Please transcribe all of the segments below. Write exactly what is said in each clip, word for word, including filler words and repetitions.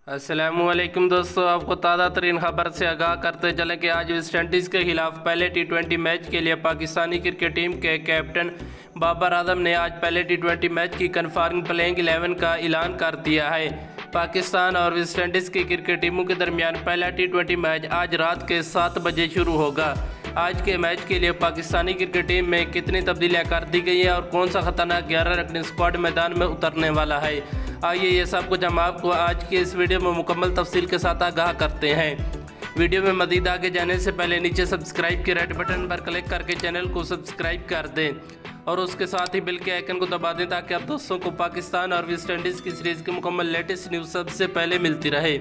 अस्सलामुअलैकुम दोस्तों, आपको ताज़ा तरीन खबर से आगाह करते चलें कि आज वेस्ट इंडीज़ के खिलाफ पहले टी ट्वेंटी मैच के लिए पाकिस्तानी क्रिकेट टीम के कैप्टन बाबर आजम ने आज पहले टी ट्वेंटी मैच की कन्फर्म प्लेइंग इलेवन का ऐलान कर दिया है। पाकिस्तान और वेस्ट इंडीज़ की क्रिकेट टीमों के दरमियान पहला टी ट्वेंटी मैच आज रात के सात बजे शुरू होगा। आज के मैच के लिए पाकिस्तानी क्रिकेट टीम में कितनी तब्दीलियां कर दी गई हैं और कौन सा खतरनाक ग्यारह रकनी स्क्वाड मैदान में उतरने वाला है, आइए ये सब कुछ हम आपको आज की इस वीडियो में मुकम्मल तफसील के साथ आगाह करते हैं। वीडियो में मज़ीद आगे जाने से पहले नीचे सब्सक्राइब के रेड बटन पर क्लिक करके चैनल को सब्सक्राइब कर दें और उसके साथ ही बिल के आइकन को दबा दें ताकि आप दोस्तों को पाकिस्तान और वेस्ट इंडीज़ की सीरीज़ की मुकम्मल लेटेस्ट न्यूज़ सबसे पहले मिलती रहे।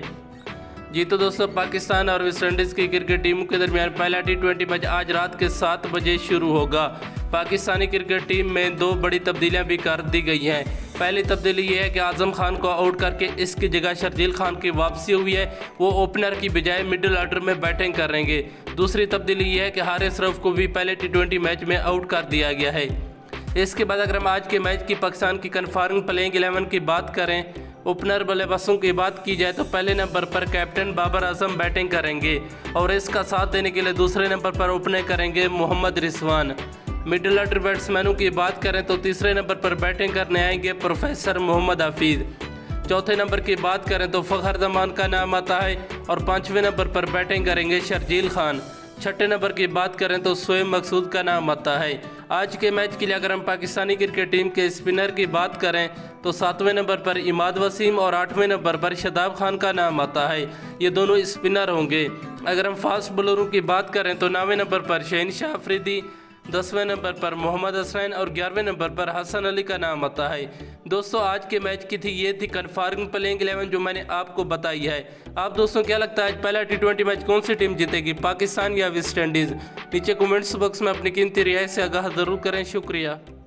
जी तो दोस्तों, पाकिस्तान और वेस्ट इंडीज़ की क्रिकेट टीमों के दरमियान पहला टी ट्वेंटी मैच आज रात के सात बजे शुरू होगा। पाकिस्तानी क्रिकेट टीम में दो बड़ी तब्दीलियां भी कर दी गई हैं। पहली तब्दीली ये है कि आजम खान को आउट करके इसकी जगह शर्जील खान की वापसी हुई है, वो ओपनर की बजाय मिडिल ऑर्डर में बैटिंग करेंगे। दूसरी तब्दीली ये है कि हारिस रऊफ को भी पहले टी ट्वेंटी मैच में आउट कर दिया गया है। इसके बाद अगर हम आज के मैच की पाकिस्तान की कन्फर्म प्लेइंग इलेवन की बात करें, ओपनर बल्लेबाजों की बात की जाए तो पहले नंबर पर कैप्टन बाबर आजम बैटिंग करेंगे और इसका साथ देने के लिए दूसरे नंबर पर ओपनिंग करेंगे मोहम्मद रिजवान। मिडिल ऑर्डर बैट्समैनों की बात करें तो तीसरे नंबर पर बैटिंग करने आएंगे प्रोफेसर मोहम्मद हफीज़। चौथे नंबर की बात करें तो फ़खर जमान का नाम आता है और पाँचवें नंबर पर बैटिंग करेंगे शर्जील खान। छठे नंबर की बात करें तो शोएब मकसूद का नाम आता है। आज के मैच के लिए अगर हम पाकिस्तानी क्रिकेट टीम के स्पिनर की बात करें तो सातवें नंबर पर इमाद वसीम और आठवें नंबर पर शादाब खान का नाम आता है, ये दोनों स्पिनर होंगे। अगर हम फास्ट बॉलरों की बात करें तो नौवें नंबर पर शहनशाह अफरीदी, दसवें नंबर पर मोहम्मद हसनैन और ग्यारहवें नंबर पर हसन अली का नाम आता है। दोस्तों, आज के मैच की थी ये थी कन्फर्म प्लेइंग इलेवन जो मैंने आपको बताई है। आप दोस्तों क्या लगता है आज पहला टी ट्वेंटी मैच कौन सी टीम जीतेगी, पाकिस्तान या वेस्ट इंडीज़? नीचे कमेंट्स बॉक्स में अपनी कीमती रिहाई से आगाह ज़रूर करें। शुक्रिया।